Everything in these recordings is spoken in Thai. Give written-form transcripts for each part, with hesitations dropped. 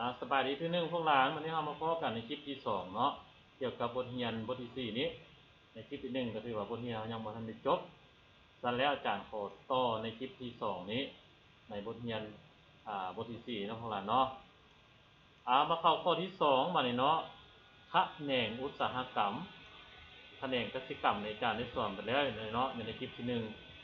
สบายดีที่หนึ่งพวกหลานวันนี้เรามาพบกันในคลิปที่2เนาะเกี่ยวกับบทเรียนบทที่4นี้ในคลิปที่1ก็ถือว่าบทเรียนยังบ่ทันได้จบซะแล้วอาจารย์ขอต่อในคลิปที่2นี้ในบทเรียนบทที่4เนาะพวกหลานเนาะมาเข้าข้อที่2มานี่เนาะแขนงอุตสาหกรรมแขนงกสิกรรมในอาจารย์ได้สอนไปแล้วเนาะในคลิปที่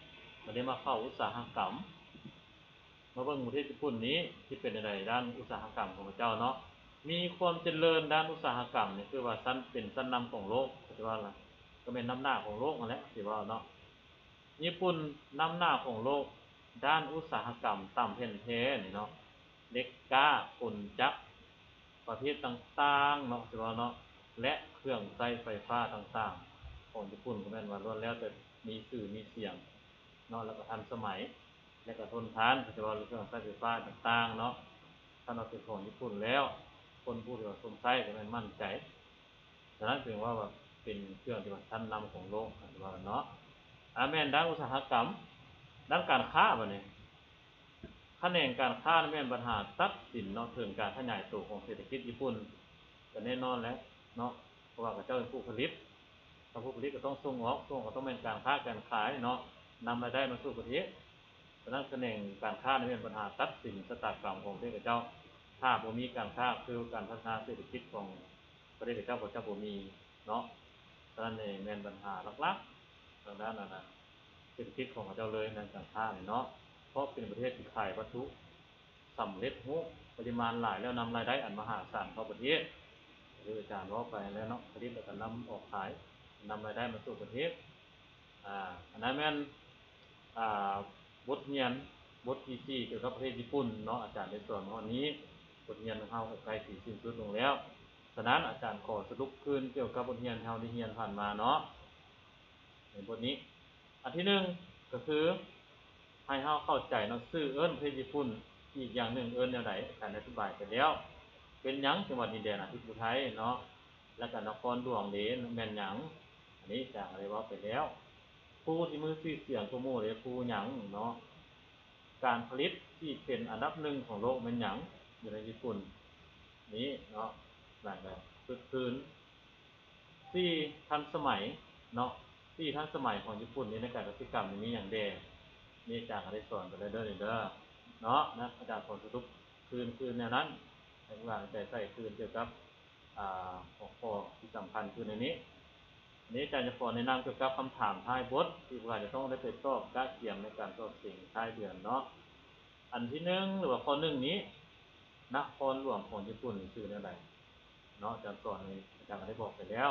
1วันนี้มาเข้าอุตสาหกรรมมาเบิ่งประเทศญี่ปุ่นนี้ที่เป็นอะไรด้านอุตสาหกรรมของพระเจ้าเนาะมีความเจริญด้านอุตสาหกรรมนี่คือว่าเป็นชั้นนำของโลกคือว่าล่ะก็เป็นนำหน้าของโลกนั่นแหละสิว่าเนาะญี่ปุ่นนำหน้าของโลกด้านอุตสาหกรรมตามแผ่นแท้นี่เนาะเหล็กก้ากลจักรประเภทต่างๆเนาะสิว่าเนาะและเครื่องใช้ไฟฟ้าต่างๆของญี่ปุ่นก็แม่นว่าล้วนแล้วแต่มีชื่อมีเสียงเนาะแล้วก็ทันสมัยและก็ทนทานคือว่าเครื่องใช้ไฟฟ้าต่างๆเนาะถ้าเราเป็นของญี่ปุ่นแล้วคนผู้ที่ว่าสนใจก็มั่นใจฉะนั้นถึงว่าแบบเป็นเครื่องที่ว่าชั้นนำของโลกคือว่าเนาะแม่นด้านอุตสาหกรรมด้านการค้าบัดนี้แขนงการค้าแม่นปัญหาตัดสินเนาะถึงการขยายตัวของเศรษฐกิจญี่ปุ่นก็แน่นอนแล้วเนาะเพราะว่าเขาเจ้าเป็นผู้ผลิตถ้าผู้ผลิตก็ต้องส่งออกก็ต้องเป็นการค้าการขายเนาะนำรายได้มาสู่ประเทศฉะนั้นแขนงการค้านี่เป็นปัญหาตัดสินชะตากรรมของประเทศเจ้าถ้าบ่มีการค้าคือการพัฒนาเศรษฐกิจของประเทศเจ้าบ่มีเนาะฉะนั้นนี่แม่นปัญหาหลักๆทางด้านนั้นน่ะเศรษฐกิจของเจ้าเลยในการค้านี่เนาะเพราะเป็นประเทศที่ขายวัตถุสำเร็จรูปปริมาณหลายแล้วนำรายได้อันมหาศาลเข้าประเทศคืออาจารย์ว่าไปแล้วเนาะผลิตแล้วก็นำออกขายนำรายได้มาสู่ประเทศอันนั้นแม่นบทเรียนบทที่4เกี่ยวกับประเทศญี่ปุ่นเนาะอาจารย์ในส่วนข้อนี้บทเรียนของเฮาก็ใกล้สิสิ้นสุดลงแล้วฉะนั้นอาจารย์ขอสรุปคืนเกี่ยวกับบทเรียนเฮาที่เรียนผ่านมาเนาะในบทนี้อันที่1ก็คือให้เฮาเข้าใจเนาะชื่อเอิ้นประเทศญี่ปุ่นอีกอย่างหนึ่งเอิ้นแนวใดอาจารย์อธิบายไปแล้วเป็นหยังจังหวัดดินแดนอาทิตย์อุทัยเนาะแล้วก็นครหลวงเด้แม่นหยังอันนี้อาจารย์ได้เว้าไปแล้วผู้ที่มือชื่อเสียงผู้หมู่เลยผู้หยังเนาะการผลิตที่เป็นอันดับ1ของโลกแม่นหยังอยู่ในญี่ปุ่นนี้เนาะนั่นแหละพื้นที่ทันสมัยเนาะที่ทันสมัยของญี่ปุ่นนี่ในการกสิกรรมมีหยังแดนี่อาจารย์ก็ได้สอนไปแล้วเด้อเนาะนะอาจารย์สอนสรุปคืนแนวนั้นให้พวกเราใจใส่คืนเกี่ยวกับหัวข้อที่สำคัญคือในนี้อันนี้อาจารย์จะขอแนะนำเกี่ยวกับคำถามท้ายบทที่พวกเราจะต้องได้ไปตอบกล้าเขียนในการสอบสิ่งท้ายเดือนเนาะอันที่1หรือว่าข้อ1นี้นครหลวงของญี่ปุ่นชื่อแนวใดเนาะอาจารย์สอนนี้อาจารย์ก็ได้บอกไปแล้ว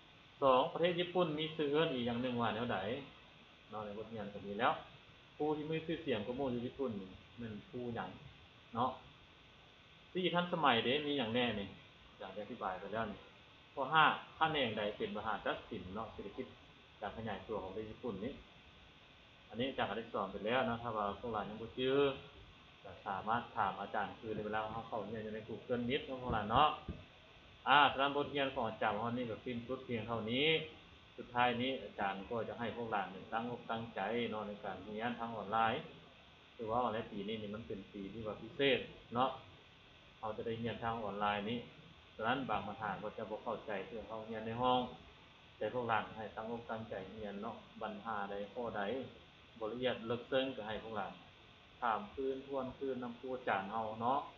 2ประเทศญี่ปุ่นมีชื่อเอิ้นอีกอย่างหนึ่งว่าแนวใดเนาะในบทเรียนก็มีแล้วผู้ที่มีชื่อเสียงก็หมู่อยู่ญี่ปุ่นมันผู้หยังเนาะที่ทันสมัยเด้มีหยังแน่นี่อยากจะอธิบายไปแล้วนี่ข้อ5แขนงใดเป็นมหาจักรศิลป์เนาะเศรษฐกิจการขยายตัวของประเทศญี่ปุ่นนี้อันนี้อาจารย์ก็ได้สอนไปแล้วนะถ้าว่าพวกเรายังบ่ชื่อก็สามารถถามอาจารย์คือในเวลาเฮาเข้าเรียนอยู่ใน Google Meet ของพวกเราเนาะสำหรับบทเรียนของอาจารย์วันนี้ก็สิ้นสุดเพียงเท่านี้สุดท้ายนี้อาจารย์ก็จะให้พวกเราตั้งอกตั้งใจเนาะในการเรียนทางออนไลน์คือว่าในปีนี้นี่มันเป็นปีที่ว่าพิเศษเนาะเราจะได้เรียนทางออนไลน์นี้ฉะนั้นบางปัญหาก็จะบ่เข้าใจที่เฮาเรียนในห้องแต่พวกเราให้ตั้งอกตั้งใจเรียนเนาะปัญหาใดข้อใดบ่ละเอียดลึกซึ้งก็ให้พวกเราถามคืนทวนคืนนำครูอาจารย์เฮาเนาะ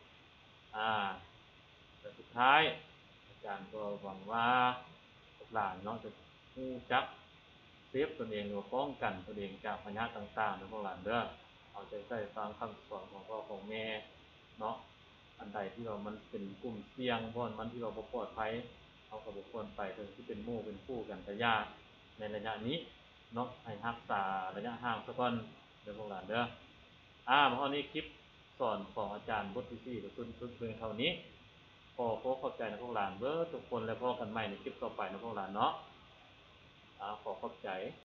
แต่สุดท้ายอาจารย์ก็หวังว่าพวกเราเนาะจะรู้จักเซฟตนเองหรือป้องกันตนเองจากปัญหาต่างๆในพวกเราเด้อเอาใจใส่ฟังคำสอนของพ่อของแม่เนาะอันใดที่ว่ามันเป็นกลุ่มเสี่ยงเพราะมันที่ว่าบ่ปลอดภัยเฮาก็บ่ควรไปถึงที่เป็นหมู่เป็นคู่กันก็อย่าในระยะนี้เนาะให้รักษาระยะห่างซะก่อนเด้อพวกเราเด้อมาฮอดนี้คลิปสอนของอาจารย์บทที่4ก็สุดเพียงเท่านี้ขอขอบใจนะพวกหลานเบิดทุกคนและพบกันใหม่ในคลิปต่อไปนะพวกหลานเนาะขอขอบใจ